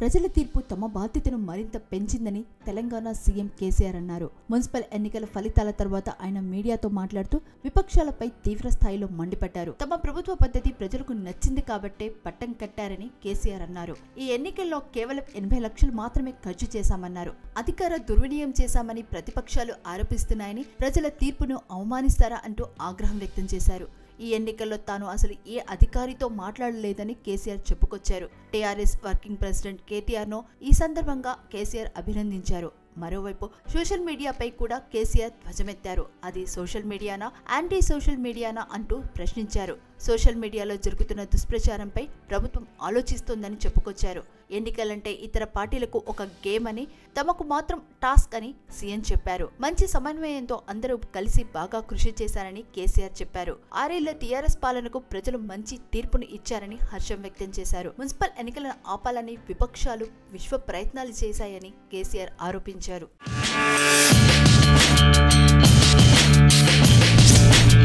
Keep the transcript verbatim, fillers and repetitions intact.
ప్రజల తీర్పు తమ బాధ్యతను మరింత పెంచిందని తెలంగాణ సీఎం కేసీఆర్ అన్నారు. మున్సిపల్ ఎన్నికల ఫలితాల తర్వాత ఆయన మీడియాతో మాట్లాడుతూ విపక్షాలపై తీవ్ర స్థాయిలో మండిపడ్డారు. తమ ప్రభుత్వ పద్ధతి ప్రజలకు నచ్చింది కాబట్టే పట్టం కట్టారని కేసీఆర్ అన్నారు. ఈ ఎన్నికల్లో కేవలం ఎనభై లక్షలు మాత్రమే ఖర్చు చేశామన్నారు. అధికార దుర్వినియోగం చేశామని ప్రతిపక్షాలు ఆరోపిస్తున్నాయని, ప్రజల తీర్పును అవమానిస్తారా అంటూ ఆగ్రహం వ్యక్తం చేశారు. ఈ ఎన్నికల్లో తాను అసలు ఏ అధికారితో మాట్లాడలేదని కేసీఆర్ చెప్పుకొచ్చారు. టీఆర్ఎస్ వర్కింగ్ ప్రెసిడెంట్ కేటీఆర్ ను ఈ సందర్భంగా కేసీఆర్ అభినందించారు. మరోవైపు సోషల్ మీడియాపై కూడా కేసీఆర్ ధ్వజమెత్తారు. అది సోషల్ మీడియానా, యాంటీ సోషల్ మీడియానా అంటూ ప్రశ్నించారు. సోషల్ మీడియాలో జరుగుతున్న దుష్ప్రచారంపై ప్రభుత్వం ఆలోచిస్తోందని చెప్పుకొచ్చారు. ఎన్నికలంటే ఇతర పార్టీలకు ఒక గేమ్ అని, తమకు మాత్రం టాస్క్ అని సీఎం చెప్పారు. మంచి సమన్వయంతో అందరూ కలిసి బాగా కృషి చేశారని కేసీఆర్ చెప్పారు. ఆరేళ్ల టీఆర్ఎస్ పాలనకు ప్రజలు మంచి తీర్పును ఇచ్చారని హర్షం వ్యక్తం చేశారు. మున్సిపల్ ఎన్నికలను ఆపాలని విపక్షాలు విశ్వ ప్రయత్నాలు చేశాయని కేసీఆర్ ఆరోపించారు.